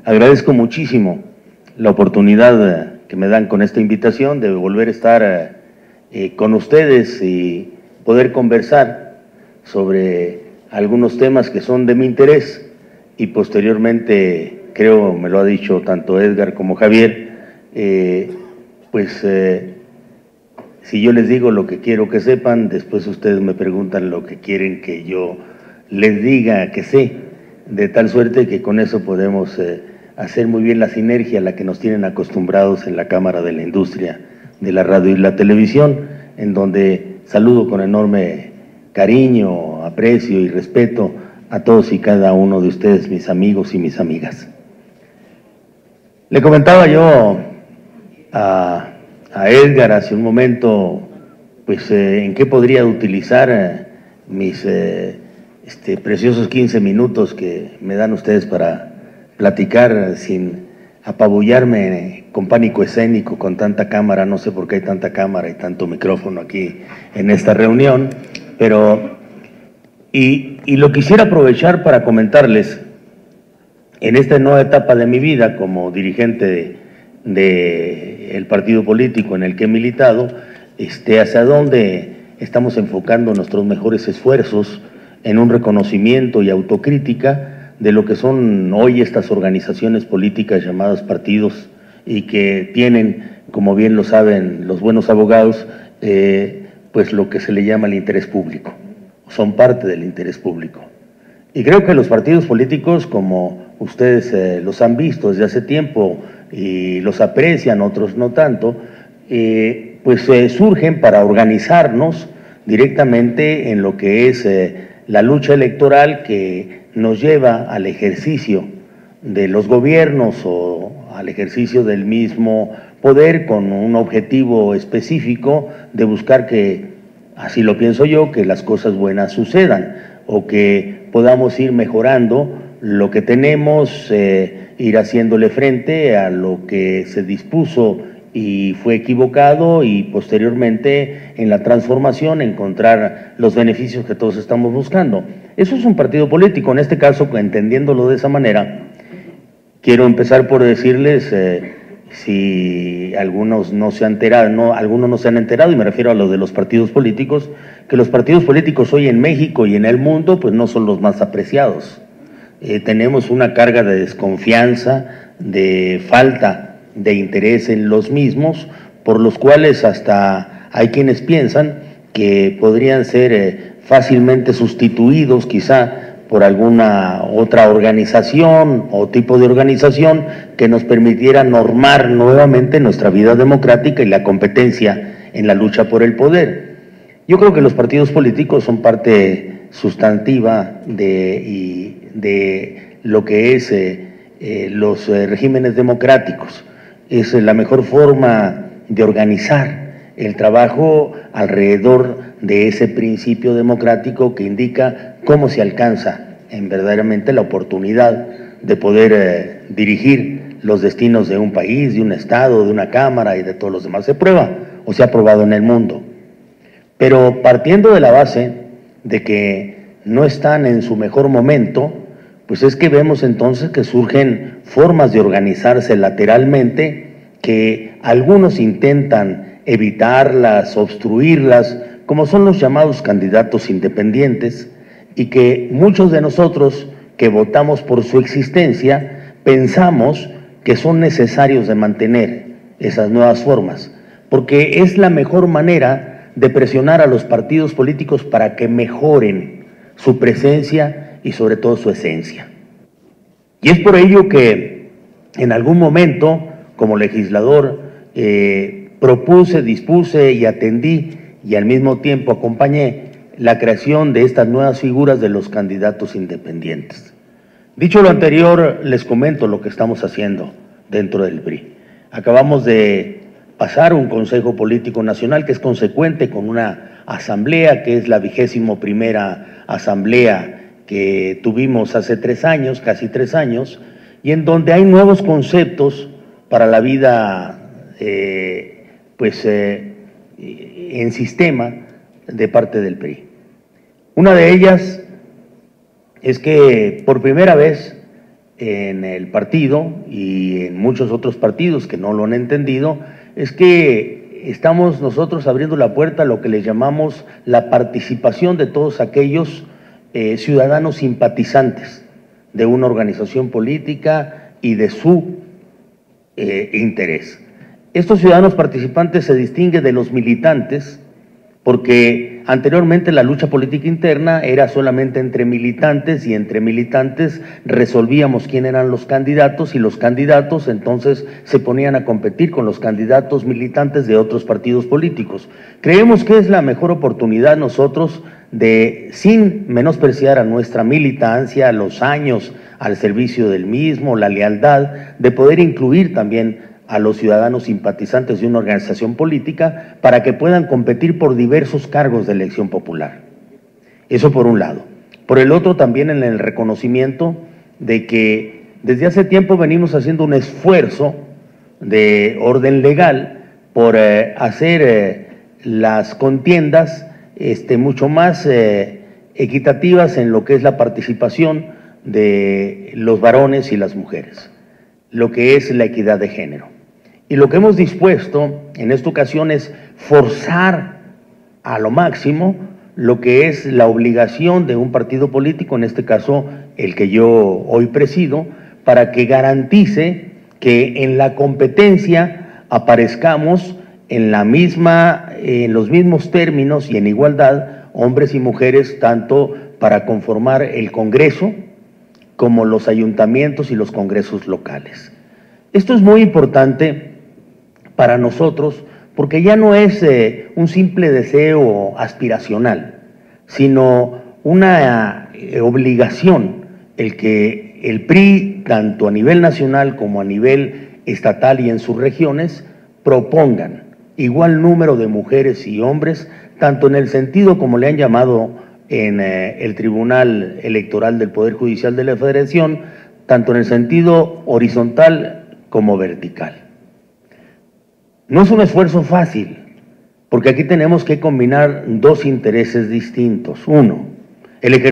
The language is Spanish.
Agradezco muchísimo la oportunidad que me dan con esta invitación de volver a estar con ustedes y poder conversar sobre algunos temas que son de mi interés y posteriormente, creo, me lo ha dicho tanto Edgar como Javier, si yo les digo lo que quiero que sepan, después ustedes me preguntan lo que quieren que yo les diga que sé, de tal suerte que con eso podemos hacer muy bien la sinergia a la que nos tienen acostumbrados en la Cámara de la Industria de la Radio y la Televisión, en donde saludo con enorme cariño, aprecio y respeto a todos y cada uno de ustedes, mis amigos y mis amigas. Le comentaba yo a Edgar hace un momento, en qué podría utilizar mis preciosos 15 minutos que me dan ustedes para platicar sin apabullarme con pánico escénico, con tanta cámara. No sé por qué hay tanta cámara y tanto micrófono aquí en esta reunión, pero y lo quisiera aprovechar para comentarles en esta nueva etapa de mi vida como dirigente del partido político en el que he militado, hacia dónde estamos enfocando nuestros mejores esfuerzos en un reconocimiento y autocrítica de lo que son hoy estas organizaciones políticas llamadas partidos y que tienen, como bien lo saben los buenos abogados, pues lo que se le llama el interés público, son parte del interés público. Y creo que los partidos políticos, como ustedes los han visto desde hace tiempo y los aprecian, otros no tanto, surgen para organizarnos directamente en lo que es la lucha electoral que nos lleva al ejercicio de los gobiernos o al ejercicio del mismo poder con un objetivo específico de buscar que, así lo pienso yo, que las cosas buenas sucedan o que podamos ir mejorando lo que tenemos, ir haciéndole frente a lo que se dispuso y fue equivocado y posteriormente en la transformación encontrar los beneficios que todos estamos buscando. Eso es un partido político, en este caso, entendiéndolo de esa manera, quiero empezar por decirles, si algunos no se han enterado, algunos no se han enterado, y me refiero a lo de los partidos políticos, que los partidos políticos hoy en México y en el mundo pues no son los más apreciados. Tenemos una carga de desconfianza, de falta de interés en los mismos, por los cuales hasta hay quienes piensan que podrían ser fácilmente sustituidos quizá por alguna otra organización o tipo de organización que nos permitiera normar nuevamente nuestra vida democrática y la competencia en la lucha por el poder. Yo creo que los partidos políticos son parte sustantiva de lo que es los regímenes democráticos. Es la mejor forma de organizar el trabajo alrededor de ese principio democrático que indica cómo se alcanza verdaderamente la oportunidad de poder dirigir los destinos de un país, de un estado, de una cámara y de todos los demás. Se prueba o se ha probado en el mundo. Pero partiendo de la base de que no están en su mejor momento, pues es que vemos entonces que surgen formas de organizarse lateralmente que algunos intentan evitarlas, obstruirlas, como son los llamados candidatos independientes, y que muchos de nosotros que votamos por su existencia pensamos que son necesarios de mantener esas nuevas formas, porque es la mejor manera de presionar a los partidos políticos para que mejoren su presencia y sobre todo su esencia. Y es por ello que en algún momento, como legislador, propuse, dispuse y atendí y al mismo tiempo acompañé la creación de estas nuevas figuras de los candidatos independientes. Dicho lo anterior, les comento lo que estamos haciendo dentro del PRI. Acabamos de pasar un Consejo Político Nacional que es consecuente con una asamblea que es la 21ª asamblea que tuvimos hace 3 años, casi 3 años, y en donde hay nuevos conceptos para la vida en sistema de parte del PRI. Una de ellas es que por primera vez en el partido y en muchos otros partidos que no lo han entendido, es que estamos nosotros abriendo la puerta a lo que le llamamos la participación de todos aquellos ciudadanos simpatizantes de una organización política y de su interés. Estos ciudadanos participantes se distinguen de los militantes porque anteriormente la lucha política interna era solamente entre militantes y entre militantes resolvíamos quién eran los candidatos y los candidatos entonces se ponían a competir con los candidatos militantes de otros partidos políticos. Creemos que es la mejor oportunidad nosotros de, sin menospreciar a nuestra militancia, a los años al servicio del mismo, la lealtad, de poder incluir también a los ciudadanos simpatizantes de una organización política para que puedan competir por diversos cargos de elección popular. Eso por un lado. Por el otro, también en el reconocimiento de que desde hace tiempo venimos haciendo un esfuerzo de orden legal por hacer las contiendas mucho más equitativas en lo que es la participación de los varones y las mujeres, lo que es la equidad de género. Y lo que hemos dispuesto en esta ocasión es forzar a lo máximo lo que es la obligación de un partido político, en este caso el que yo hoy presido, para que garantice que en la competencia aparezcamos en los mismos términos y en igualdad, hombres y mujeres, tanto para conformar el Congreso como los ayuntamientos y los congresos locales. Esto es muy importante para nosotros porque ya no es un simple deseo aspiracional, sino una obligación el que el PRI, tanto a nivel nacional como a nivel estatal y en sus regiones, propongan igual número de mujeres y hombres, tanto en el sentido como le han llamado en el Tribunal Electoral del Poder Judicial de la Federación, tanto en el sentido horizontal como vertical. No es un esfuerzo fácil, porque aquí tenemos que combinar dos intereses distintos. Uno, el ejercicio